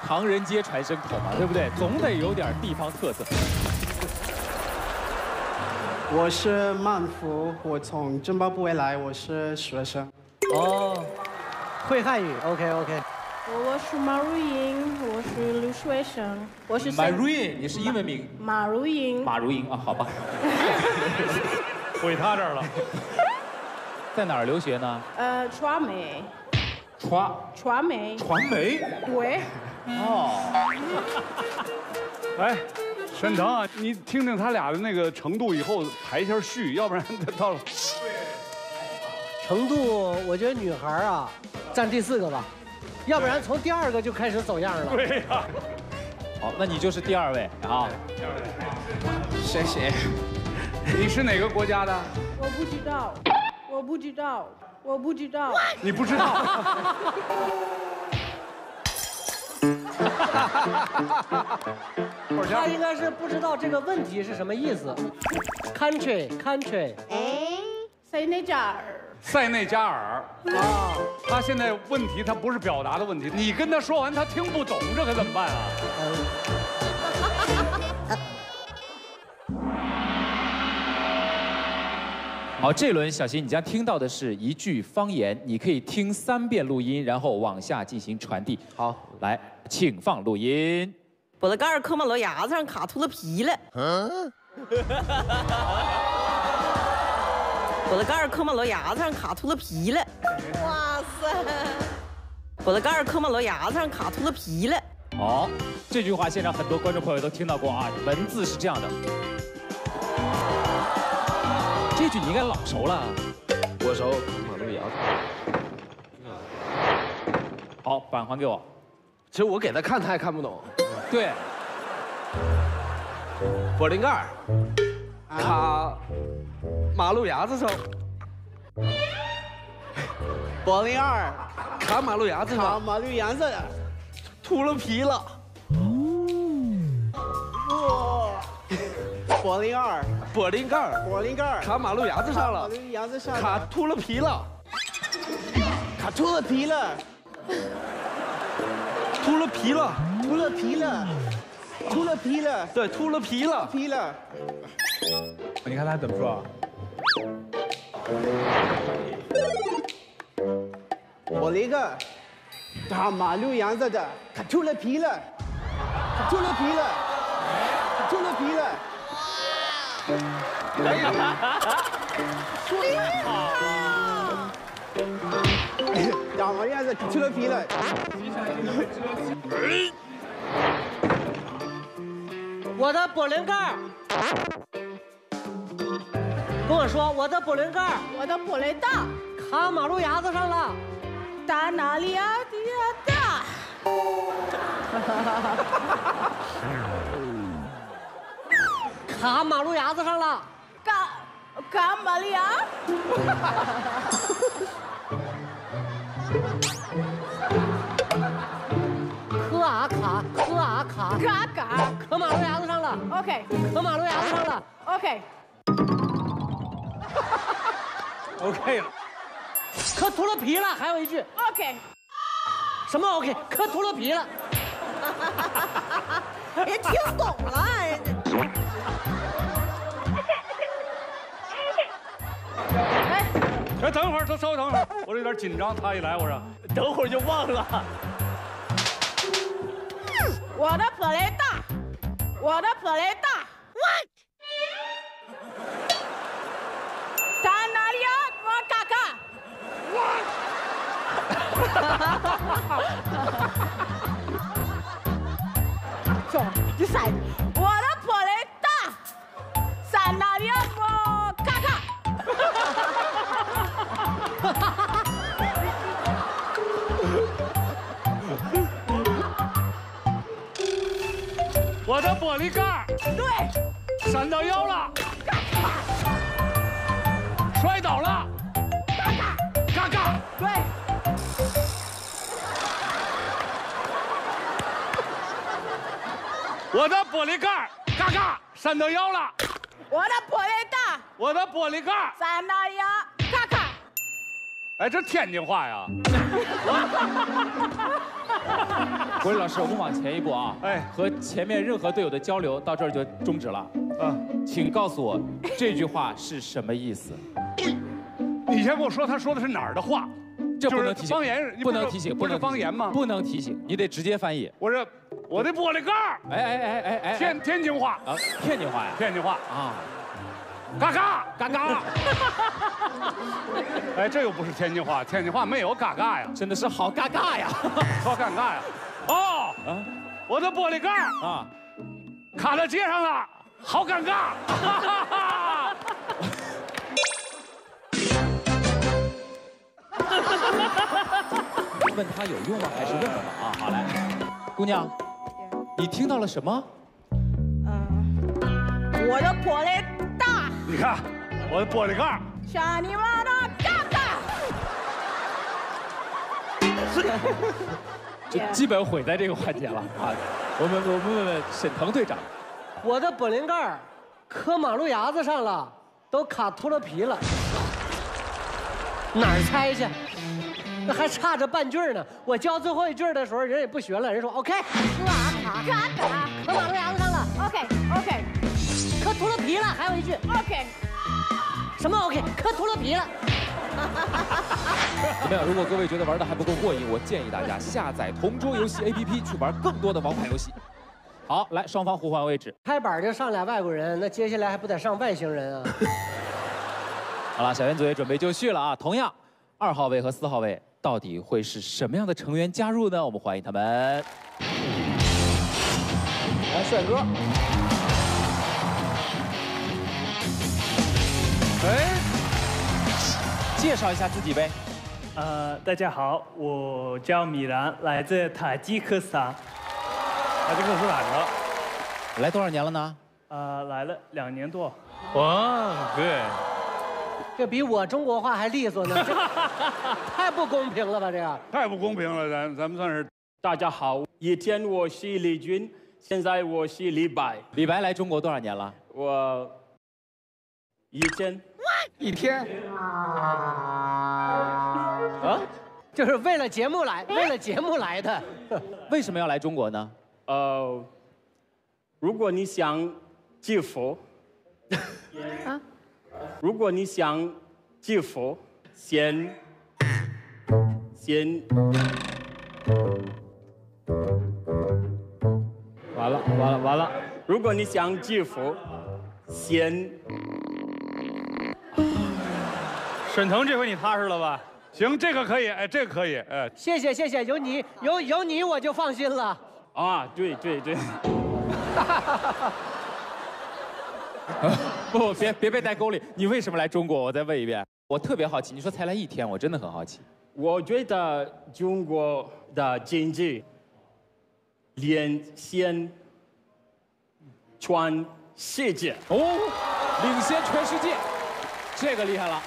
唐人街传声筒嘛，对不对？总得有点地方特色。 我是曼福，我从津巴布韦来，我是学生。 哦，会汉语 ，OK。 我是马如英，我是留学生，我是马如英，你是英文名？ 马如英。 马如英啊，好吧。 毁他这儿了。 在哪儿留学呢？ 传媒。 传媒。 对。 哦。 哎，沈腾啊，你听听他俩的那个程度，以后排一下序，要不然到了。 程度，我觉得女孩啊，占第4个吧，要不然从第2个就开始走样了。 对呀。 好，那你就是第2位啊。 谢谢。 你是哪个国家的？ 我不知道。 你不知道？ 他应该是不知道这个问题是什么意思。country。 塞内加尔啊，他现在问题他不是表达的问题，你跟他说完他听不懂，这可怎么办啊？ 好，这轮小新，你将听到的是一句方言，你可以听3遍录音，然后往下进行传递。 好， 来，请放录音。 玻璃盖磕马路牙子上卡秃噜皮了。玻璃盖磕马路牙子上卡秃噜皮了。哇塞！玻璃盖磕马路牙子上卡秃噜皮了。 好，这句话现场很多观众朋友都听到过啊，文字是这样的。这句你应该老熟了。 我熟，马路牙子。 好，板还给我。 其实我给他看，他也看不懂。 对。 玻璃盖儿卡马路牙子上。 玻璃盖卡马路牙子上。 卡马路牙子上。 秃了皮了。 玻璃盖卡马路牙子上了。卡秃了皮了。 卡秃了皮了。 秃了皮了。对，秃了皮了。 你看他怎么说？ 玻璃盖卡马路牙子的，卡秃了皮了。卡马路牙子卡秃了皮了。 我的玻璃盖，跟我说我的玻璃盖， 我的玻璃大卡马路牙子上了。 大哪里啊？大。 卡马路牙子上了。 卡马里亚。卡磕马路牙子上了。 OK。 磕马路牙子上了。 OK。 OK 了。 磕秃噜皮了，还有一句。 OK。 什么 OK？ 磕秃噜皮了。 人听懂了。 哎，等会儿，稍微等会儿，我有点紧张。他一来，我说等会儿就忘了。 我的玻璃大。What？ 在哪里啊？我嘎嘎。走，你塞。我的玻璃大。在哪里啊？我嘎嘎。 我的玻璃盖对。 闪到腰了。摔倒了。嘎嘎。 对。 我的玻璃盖嘎嘎闪到腰了。 我的玻璃大。 我的玻璃盖在哪里啊？嘎嘎。 哎，这天津话呀。 国立老师，我们往前一步啊，和前面任何队友的交流到这儿就终止了。请告诉我这句话是什么意思？ 你先跟我说，他说的是哪儿的话？ 这不能提醒， 方言不能提醒， 不是方言吗？ 不能提醒，你得直接翻译。 我的玻璃盖儿。 哎， 天津话啊，天津话呀， 天津话啊， 嘎嘎嘎嘎。 哎，这又不是天津话，天津话没有嘎嘎呀， 真的是好尴尬呀， 好尴尬呀。哦，我的玻璃盖儿啊，卡到街上了，好尴尬。 问他有用吗？还是问问吧啊？好来，姑娘，你听到了什么？ 我的玻璃大。 你看，我的玻璃盖儿。 像你妈的嘎嘎。 就基本毁在这个环节了啊！我们问问沈腾队长， 我的玻璃盖儿磕马路牙子上了，都卡秃噜皮了，哪儿猜去？那还差着半句呢。我教最后一句的时候，人也不学了，人说 OK， 嘎嘎， 磕马路牙子上了 OK， 磕秃噜皮了，还有一句 OK， 什么 OK， 磕秃噜皮了。 怎么样？如果各位觉得玩的还不够过瘾，我建议大家下载同桌游戏 APP 去玩更多的王牌游戏。好，来，双方互换位置。 开板就上俩外国人，那接下来还不得上外星人啊？ 好了，小圆组也准备就绪了啊。同样，2号位和4号位到底会是什么样的成员加入呢？我们欢迎他们。来，帅哥。哎。介绍一下自己呗。 大家好，我叫米兰，来自塔吉克斯坦。 塔吉克斯坦的。 来多少年了呢？ 来了2年多。 哇，对。 这比我中国话还利索呢，太不公平了吧？这样太不公平了，咱们算是。 大家好，以前我是李军，现在我是李白。 李白来中国多少年了？ 我1天。 1天。 啊，就是为了节目来，为了节目来的。 为什么要来中国呢？ 如果你想致富，如果你想致富，先。完了！如果你想致富，先。 沈腾，这回你踏实了吧？ 行，这个可以，哎，这个可以，哎。 谢谢，有你我就放心了。 啊，对。 不，别被带沟里。你为什么来中国？我再问一遍。我特别好奇，你说才来1天，我真的很好奇。 我觉得中国的经济领先全世界。 哦，领先全世界，这个厉害了。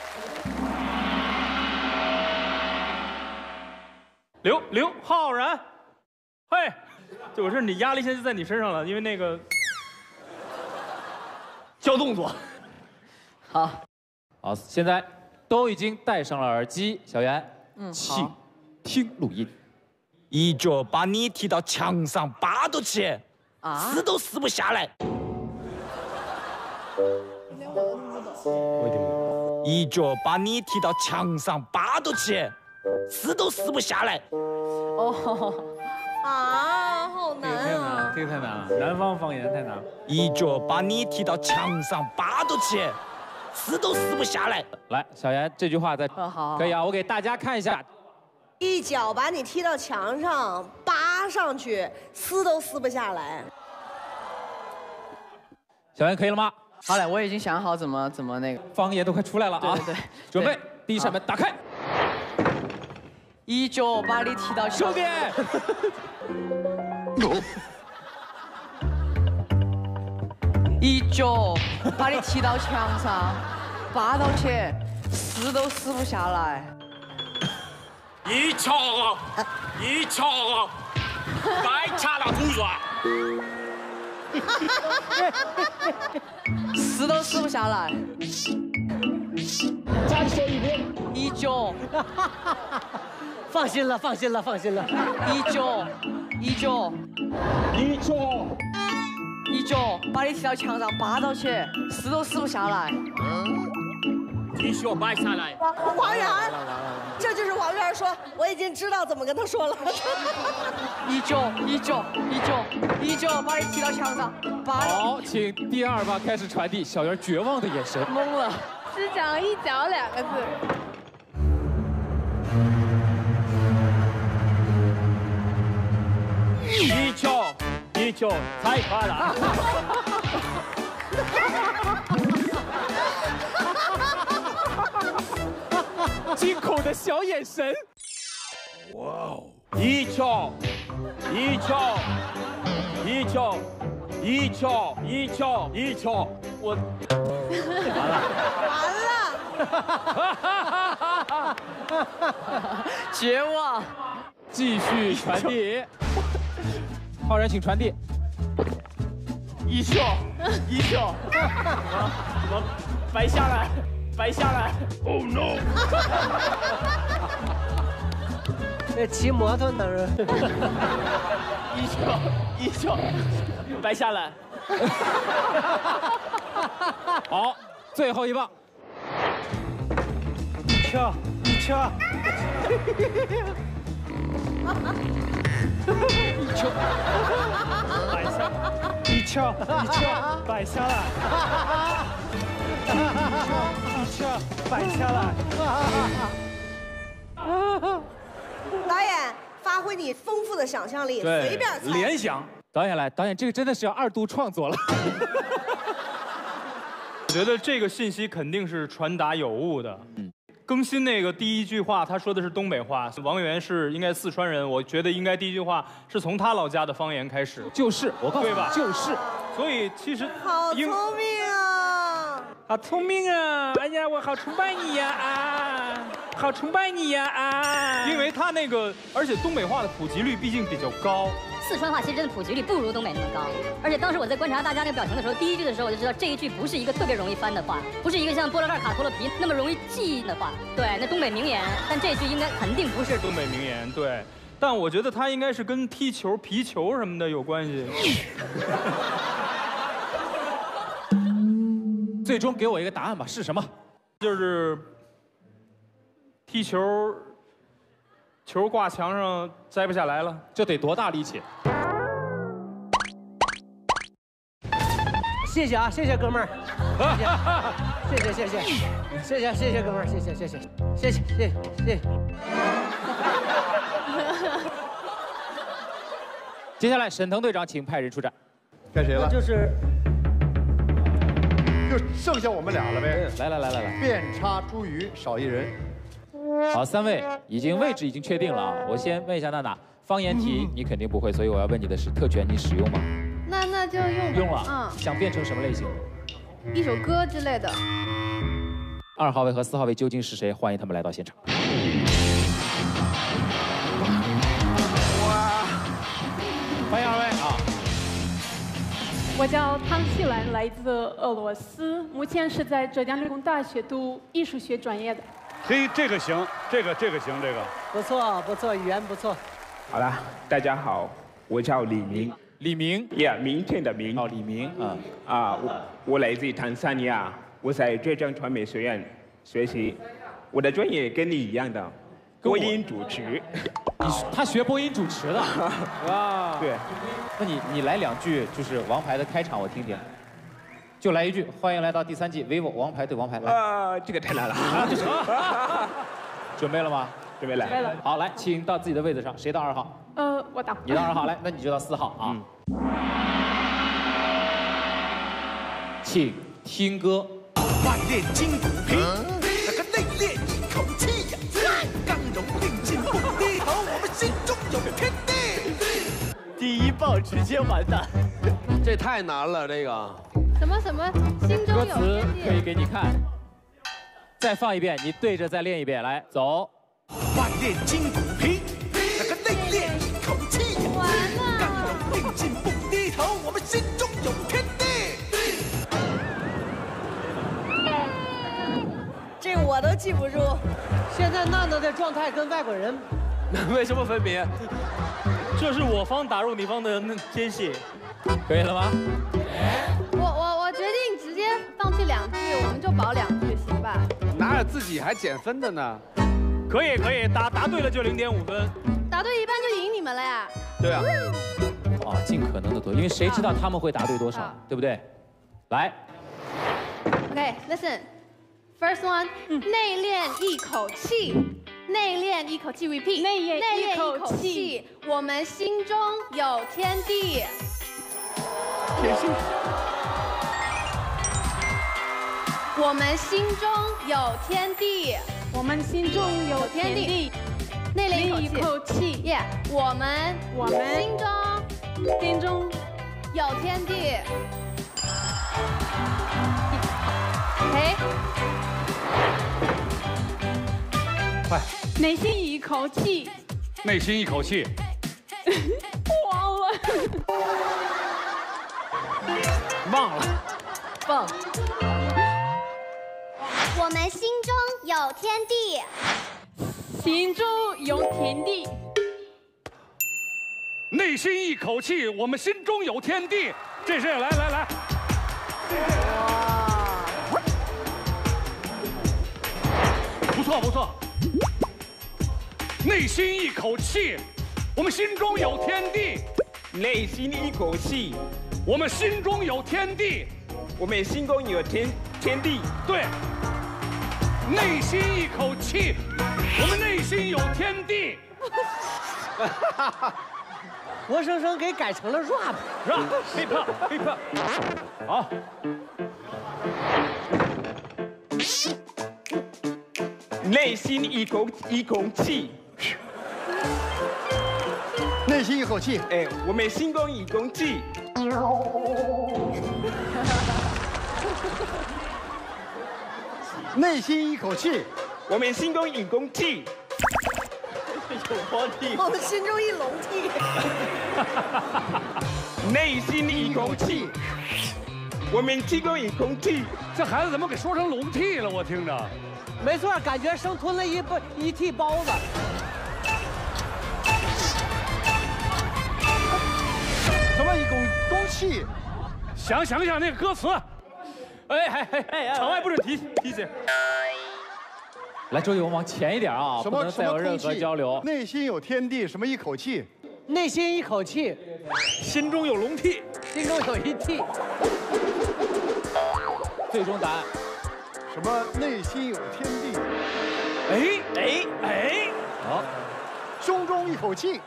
刘浩然，嘿，这我是你压力现在在你身上了，因为那个教动作。 好，现在都已经戴上了耳机，小袁，请听录音。 一脚把你踢到墙上扒都起，死都死不下来。一脚把你踢到墙上扒都起，死都死不下来。 好难啊！ 这个太难了，南方方言太难了。 一脚把你踢到墙上扒都起，死都死不下来。 来，小袁，这句话再可以啊，我给大家看一下。 一脚把你踢到墙上，扒上去，撕都撕不下来。 小袁可以了吗？ 好嘞，我已经想好怎么那个。 方言都快出来了啊！ 对， 准备，第一扇门打开。 一脚把你踢到兄弟。 一脚把你踢到墙上，扒到起，撕都撕不下来。 一脚，白掐了同学。 撕死都死不下来。 再说一遍。 19。 放心了，放心了，放心了。 19，把你踢到墙上扒到起，死都死不下来。 继续摆下来。 王源，这就是王源说，我已经知道怎么跟他说了。 19，把你踢到墙上，扒。 好，请第二把开始传递小圆绝望的眼神。 懵了。 只讲一脚2个字。 一球，太快了。 惊恐的小眼神。 哇哦！一球，我完了， 绝望。 继续传递。浩然，请传递。 一球，我摆下来。Oh no！ 那骑摩托的人。 一球，摆下来。 好，最后一棒。 一球。 摆下，一球，摆下来。摆下来。 导演，发挥你丰富的想象力，随便猜。 联想。 导演来，导演，这个真的是要2度创作了。 我觉得这个信息肯定是传达有误的。更新那个第一句话，他说的是东北话，王源是应该四川人，我觉得应该第一句话是从他老家的方言开始。 就是我告诉你， 对吧？ 就是。 所以其实好聪明啊！ 好聪明啊！哎呀，我好崇拜你呀啊！好崇拜你呀啊！因为他那个，而且东北话的普及率毕竟比较高。 四川话其实真的普及率不如东北那么高，而且当时我在观察大家那个表情的时候，第一句的时候我就知道这一句不是一个特别容易翻的话，不是一个像菠萝盖卡脱了皮那么容易记的话。对，那东北名言，但这句应该肯定不是东北名言。对，但我觉得它应该是跟踢球、皮球什么的有关系。 最终给我一个答案吧，是什么？ 就是踢球。球挂墙上摘不下来了， 这得多大力气？ 谢谢啊，谢谢哥们儿，谢谢哥们儿，谢谢。 接下来，沈腾队长，请派人出战。 该谁了？ 就剩下我们俩了呗。 来， 遍插茱萸，少一人。 好，3位位置已经确定了啊。我先问一下娜娜，方言题你肯定不会，所以我要问你的是特权你使用吗？ 那就用了。想变成什么类型？ 一首歌之类的。 2号位和4号位究竟是谁？欢迎他们来到现场。哇！欢迎2位啊！ 我叫汤希兰，来自俄罗斯，目前是在浙江理工大学读艺术学专业的。 嘿，这个行，这个行，这个不错，语言不错。 好了，大家好，我叫李明。 李明明天的明。 哦，李明我来自坦桑尼亚，我在浙江传媒学院学习，我的专业跟你一样的，播音主持。 他学播音主持的。哇。对。那你来2句就是王牌的开场，我听听。就来一句，欢迎来到第3季 vivo 王牌对王牌。来， 这个太难了。 准备了吗？ 准备了。 准备了。 好，来，请到自己的位子上。谁到2号？ 我到。 你到2号，来，那你就到4号啊。请听歌。 万炼金骨皮，那个内敛一口气呀，刚柔并进不低头，我们心中有天地。 第一棒直接完蛋，这太难了，这个。 什么？心中有天地。 歌词可以给你看，再放一遍，你对着再练一遍，来，走。 万炼金骨皮，那个内敛一口气呀，刚柔并进不低头，我们心中有天地。 记不住。 现在娜娜的状态跟外国人没什么分别。 这是我方打入你方的间隙， 可以了吗？ 我决定直接放弃2句，我们就保2句，行吧？ 哪有自己还减分的呢？ 可以，答对了就0.5分， 答对一半就赢你们了呀。 对啊。 啊，尽可能的多，因为谁知道他们会答对多少，对不对？来。 Okay, listen. First one， 内敛一口气，内敛一口气 ，repeat， 内敛一口气， 我们心中有天地。我们心中有天地， 我们心中有天地。 内敛一口气，耶！我们心中有天地。OK。 快！ 内心一口气。 内心一口气。 忘了。 忘了。 忘。我们心中有天地。 心中有天地。 内心一口气，我们心中有天地。这是来。哇！不错。内心一口气，我们心中有天地。 内心一口气， 我们心中有天地。 我们心中有天地。 对。内心一口气，我们内心有天地。 活生生给改成了 rap。好。 内心一口气。 内心一口气。 哎，我们心中一口气。 内心一口气， 我们心中一口气。 有多地？我们心中一笼屉。 内心一口气，我们心中一口气。 这孩子怎么给说成笼屉了？我听着。 没错，感觉生吞了一屉包子。 什么一公气？ 想那个歌词。 哎，场外不准提醒。 来，周毅，我们往前一点啊，不能再有任何交流。 内心有天地，什么一口气？ 内心一口气， 心中有笼屉， 心中有一屉。 最终答案。 什么内心有天地？ 好， 胸中一口气。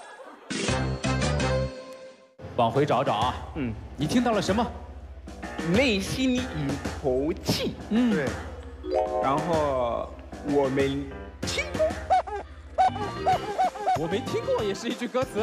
往回找啊。你听到了什么？ 内心一口气。 对。 然后我没听过。 我没听过也是一句歌词。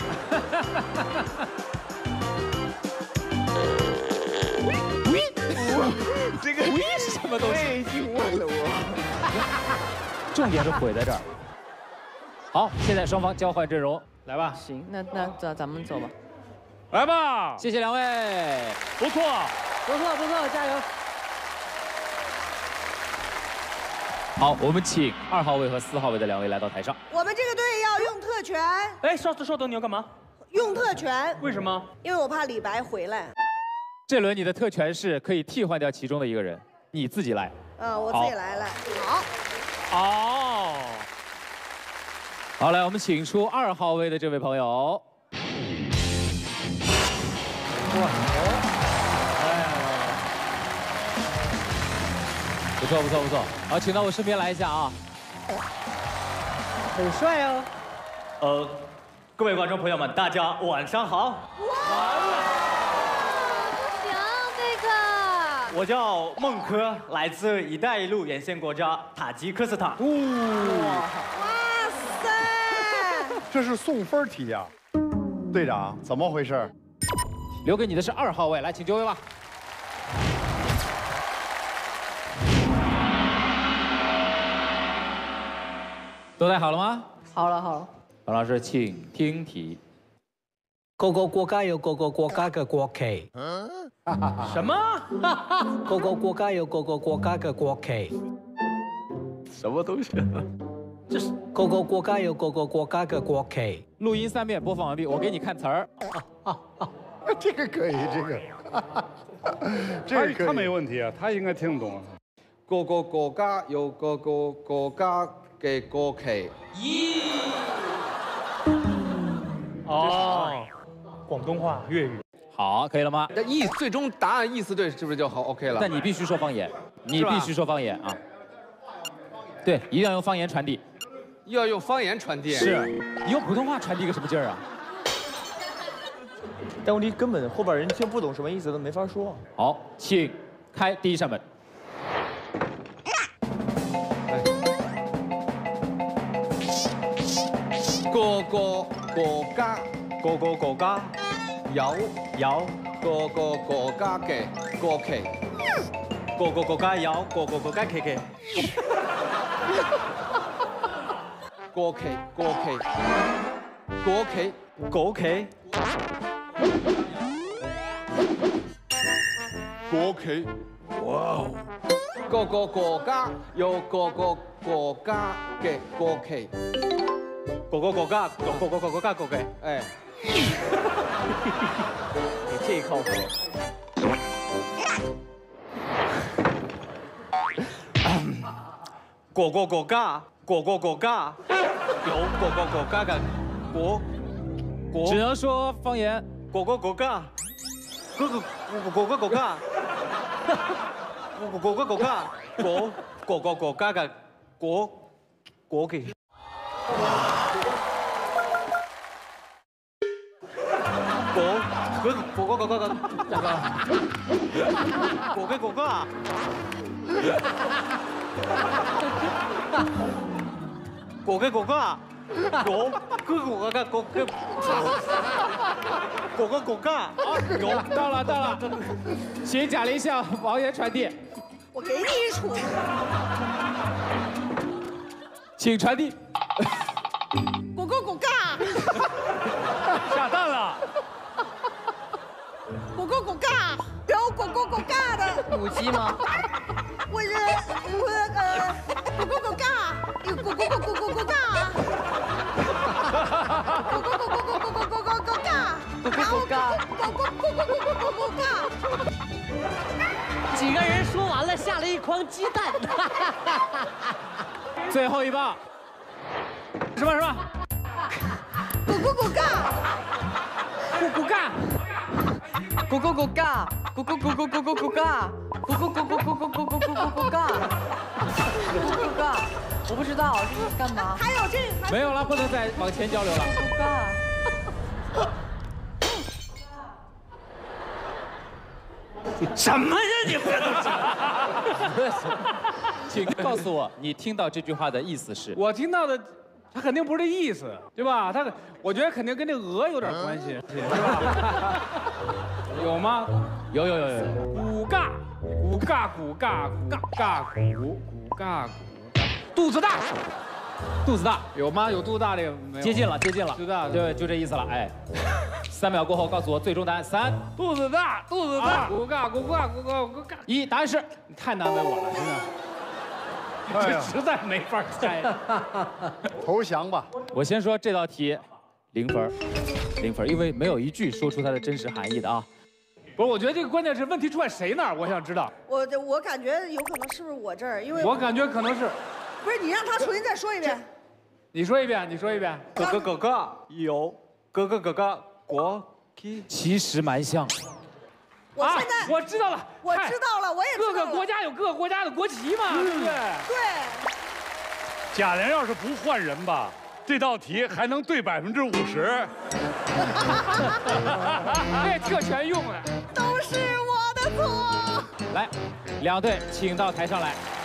这个是什么东西？ 我已经忘了我。 重点是毁在这儿。好，现在双方交换阵容，来吧。 行，那咱们走吧。 来吧， 谢谢两位， 不错， 加油。 好，我们请2号位和4号位的两位来到台上。 我们这个队要用特权。 哎，稍等，你要干嘛？ 用特权。 为什么？ 因为我怕李白回来。 这轮你的特权是可以替换掉其中的一个人，你自己来。 我自己来了。好。 好，来，我们请出2号位的这位朋友。不错。好，请到我身边来一下啊。 很帅哦。 各位观众朋友们，大家晚上好。 行，这个。 我叫孟柯，来自“一带一路”沿线国家塔吉克斯坦。 哇塞！ 这是送分题呀，队长，怎么回事？ 留给你的是2号位，来，请就位吧。都带好了吗？ 好了。 王老师，请听题。 各个国家有各个国家的国旗。 什么？ 各个国家有各个国家的国旗。 什么东西？ 这是各个国家有各个国家的国旗。 录音3遍，播放完毕，我给你看词儿。 这个可以，这个。这个可以他没问题啊，他应该听得懂。 各个国家有各个国家的国旗。 咦。哦，广东话、粤语。 好，可以了吗？ 那最终答案意思对，是不是就好 OK 了？ 但你必须说方言，你必须说方言啊。对，一定要用方言传递。 要用方言传递。 是，你用普通话传递个什么劲儿啊？ 但问题根本后边人听不懂什么意思，都没法说。 好，请开第一扇门。 各个国家， 各个国家有各个國家嘅國旗， 各個國家有各個國家旗嘅。 國旗，國旗，國旗， 國旗， 國旗。哇！ 各個國家有各個國家嘅國旗， 各個國家有各個國家國旗。 哎。 你这靠谱。各個國家，各個國家有各個國家嘅國， 只能說方言。 各個國家，各個國家，各個國家，各個國家嘅國旗。國個國家， 有到了，请贾玲向王源传递。 我给你一杵。 请传递。 果个果嘎。 下蛋了。 果个果嘎，有果个果嘎的。 母鸡吗？ 我果个果嘎，有果个果果果嘎。果个果果果果果果果嘎。 果个果嘎。 果果果果果果果嘎。 几个人说完了，下了一筐鸡蛋。 最后一棒。什么？ 果果果嘎。 果嘎。 咕咕咕嘎，咕咕咕咕咕咕咕嘎，咕咕咕咕咕咕咕咕咕咕咕嘎，咕咕嘎，我不知道这是干嘛。 还有这没有了，不能再往前交流了。 咕嘎。 什么呀你不要请告诉我，你听到这句话的意思是？ 我听到的。他肯定不是这意思，对吧？我觉得肯定跟这鹅有点关系，是吧？有吗？ 有。 骨尬，骨尬，骨尬，尬骨，骨尬骨，肚子大，肚子大有吗？有肚子大这个没有？ 接近了。 肚子大， 对，就这意思了。哎，3秒过后告诉我最终答案。3， 肚子大，骨尬，骨尬，骨尬。 1，答案是。 你太难为我了，真的。这实在没法猜， 投降吧。 我先说这道题，0分，因为没有一句说出它的真实含义的啊。 不是，我觉得这个关键是问题出在谁那儿，我想知道。 我感觉有可能是不是我这儿，因为我感觉可能是。 不是，你让他重新再说一遍。 你说一遍。 各个国家有各个国家国旗， 其实蛮像。 我现在我知道了， 我也知道了。 各个国家有各个国家的国旗嘛，对不对？ 对。 贾玲要是不换人吧，这道题还能对50%。这特权用了。 都是我的错。 来，2队请到台上来。